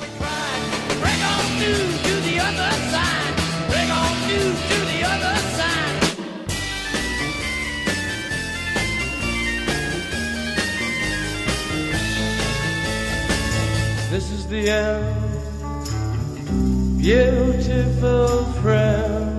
Break on through to the other side. Break on through to the other side. This is the end, beautiful friend.